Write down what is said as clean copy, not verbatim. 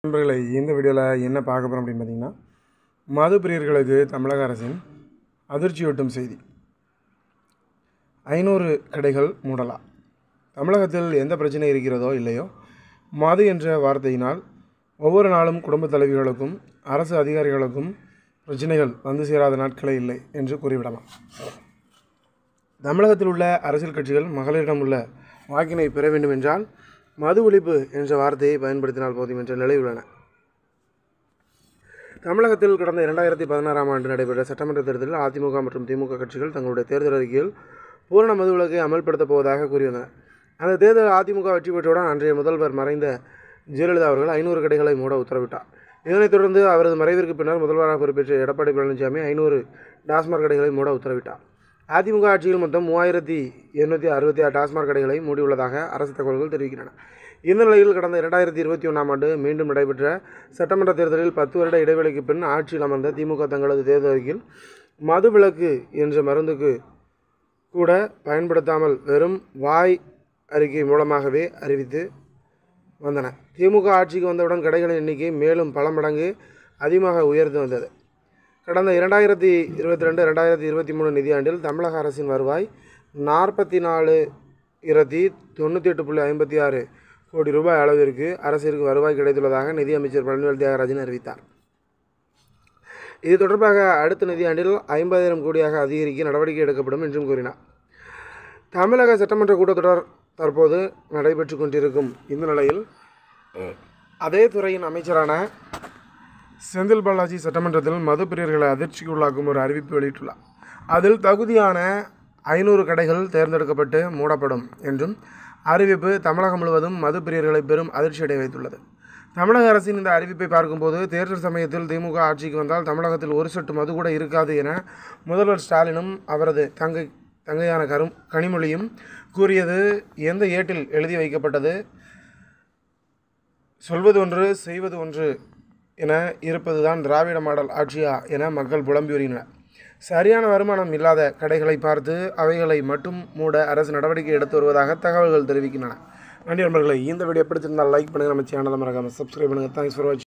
நண்பர்களே, இந்த வீடியோவில் என்ன பார்க்க போகிறோம் அப்படின்னு பார்த்தீங்கன்னா, மது பிரியர்களுக்கு தமிழக அரசின் அதிர்ச்சியூட்டும் செய்தி. 500 கடைகள் மூடலாம். தமிழகத்தில் எந்த பிரச்சனை இருக்கிறதோ இல்லையோ, மது என்ற வார்த்தையினால் ஒவ்வொரு நாளும் குடும்ப தலைவிகளுக்கும் அரசு அதிகாரிகளுக்கும் பிரச்சனைகள் வந்து சேராத நாட்களே இல்லை என்று கூறிவிடலாம். தமிழகத்தில் உள்ள அரசியல் கட்சிகள் மகளிரிடம் உள்ள வாக்கினை பெற வேண்டும் என்றால் மது ஒழிப்பு என்ற வார்த்தையை பயன்படுத்தினால் போதும் என்ற நிலை உள்ளன. தமிழகத்தில் கடந்த 2016ஆம் ஆண்டு நடைபெற்ற சட்டமன்ற தேர்தலில் அதிமுக மற்றும் திமுக கட்சிகள் தங்களுடைய தேர்தல் அறிக்கையில் பூரண மது விலக்கை அமல்படுத்தப் போவதாக கூறியிருந்தனர். அந்த தேர்தல் அதிமுக வெற்றி பெற்றவுடன் அன்றைய முதல்வர் மறைந்த ஜெயலலிதா அவர்கள் 500 கடைகளை மூட உத்தரவிட்டார். இதனைத் தொடர்ந்து அவரது மறைவிற்கு பின்னர் முதல்வராக பொறுப்பேற்ற எடப்பாடி பழனிசாமி 500 டாஸ்மாக் கடைகளை மூட உத்தரவிட்டார். அதிமுக ஆட்சியில் மொத்தம் 3866 டாஸ்மாக் கடைகளை மூடியுள்ளதாக அரசு தகவல்கள் தெரிவிக்கின்றன. இந்த நிலையில் கடந்த 2021ஆம் ஆண்டு மீண்டும் நடைபெற்ற சட்டமன்ற தேர்தலில் 10 வருட இடைவெளிக்கு பின் ஆட்சியில் அமர்ந்த திமுக தங்களது தேர்தல் அறிக்கையில் மது விலக்கு என்ற மருந்துக்கு கூட பயன்படுத்தாமல் வெறும் வாய் அறிக்கை மூலமாகவே அறிவித்து வந்தன. திமுக ஆட்சிக்கு வந்தவுடன் கடைகளின் எண்ணிக்கை மேலும் பல மடங்கு அதிகமாக உயர்ந்து வந்தது. கடந்த 2022-2023 நிதியாண்டில் தமிழக அரசின் வருவாய் 44,098.56 கோடி ரூபாய் அளவிற்கு அரசிற்கு வருவாய் கிடைத்துள்ளதாக நிதியமைச்சர் பழனிவேல் தியாகராஜன் அறிவித்தார். இது தொடர்பாக அடுத்த நிதியாண்டில் 50,000 கோடியாக அதிகரிக்க நடவடிக்கை எடுக்கப்படும் என்றும் கூறினார். தமிழக சட்டமன்ற கூட்டத்தொடர் தற்போது நடைபெற்று கொண்டிருக்கும் இந்த நிலையில் அதே துறையின் அமைச்சரான செந்தில் பாலாஜி சட்டமன்றத்தில் மது பிரியர்களை அதிர்ச்சிக்கு உள்ளாக்கும் ஒரு அறிவிப்பு வெளியிட்டுள்ளார். அதில் தகுதியான 500 கடைகள் தேர்ந்தெடுக்கப்பட்டு மூடப்படும் என்றும் அறிவிப்பு தமிழகம் முழுவதும் மது பிரியர்களை பெரும் அதிர்ச்சியடைய வைத்துள்ளது. தமிழக அரசின் இந்த அறிவிப்பை பார்க்கும்போது தேர்தல் சமயத்தில் திமுக ஆட்சிக்கு வந்தால் தமிழகத்தில் ஒரு சொட்டு மது கூட இருக்காது என முதல்வர் ஸ்டாலினும் அவரது தங்கையான கனிமொழியும் கூறியது எந்த ஏட்டில் எழுதி வைக்கப்பட்டது? சொல்வது ஒன்று செய்வது ஒன்று என இருப்பதுதான் திராவிட மாடல் ஆட்சியா என மக்கள் புலம்பி வருகின்றனர். சரியான வருமானம் இல்லாத கடைகளை பார்த்து அவைகளை மட்டும் மூட அரசு நடவடிக்கை எடுத்து வருவதாக தகவல்கள் தெரிவிக்கின்றன. நன்றி நண்பர்களே, இந்த வீடியோ பிடிச்சிருந்தால் லைக் பண்ணுங்கள், நம்ம சேனலை மறக்காமல் சப்ஸ்கிரைப் பண்ணுங்கள். தேங்க்ஸ் ஃபார் வாட்சிங்.